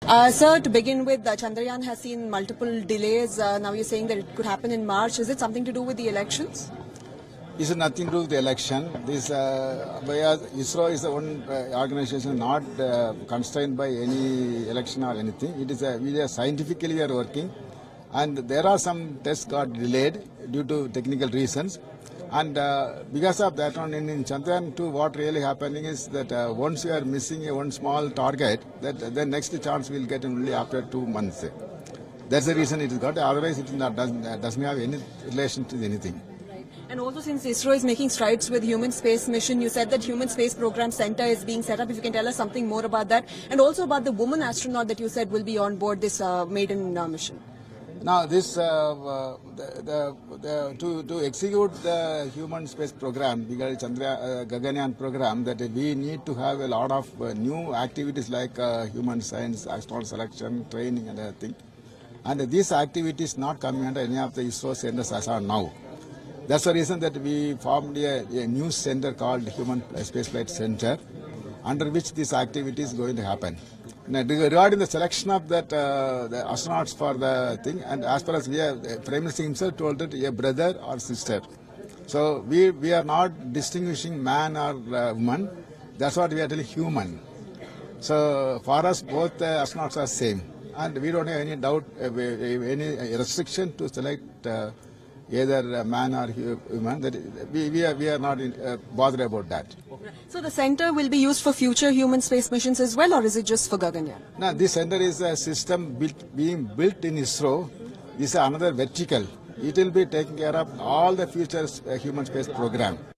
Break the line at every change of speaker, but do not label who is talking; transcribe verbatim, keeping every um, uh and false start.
Uh, sir, to begin with, uh, Chandrayaan has seen multiple delays. Uh, now you're saying that it could happen in March. Is it something to do with the elections?
This is nothing to do with the election. This uh, ISRO is the one uh, organization not uh, constrained by any election or anything. It is a, we are scientifically we are working, and there are some tests got delayed due to technical reasons. And uh, because of that one, in, in Chandrayaan two, what really happening is that uh, once you are missing a one small target, that the next chance will get only after two months. That's the reason it is got. Otherwise, it is not, doesn't, doesn't have any relation to anything.
Right. And also, since ISRO is making strides with human space mission, you said that human space program center is being set up. If you can tell us something more about that, and also about the woman astronaut that you said will be on board this uh, maiden uh, mission.
Now, this uh, uh, the, the, the, to to execute the human space program, because Chandra uh, Gaganyaan program, that we need to have a lot of uh, new activities like uh, human science, astronaut selection, training, and everything. And these activities not coming under any of the ISRO centers as of now. That's the reason that we formed a, a new center called Human Spaceflight Center, under which this activity is going to happen. Now, regarding the selection of that uh, the astronauts for the thing, and as far as we have, the Prime Minister himself told that a brother or sister. So we we are not distinguishing man or uh, woman. That's what we are telling, human. So for us, both uh, astronauts are same, and we don't have any doubt, uh, any restriction to select uh, either man or human. That we we are we are not in, uh, bothered about that.
So the center will be used for future human space missions as well, or is it just for Gaganyaan?
No, this center is a system built, being built in ISRO. This is another vertical. It will be taking care of all the future uh, human space program.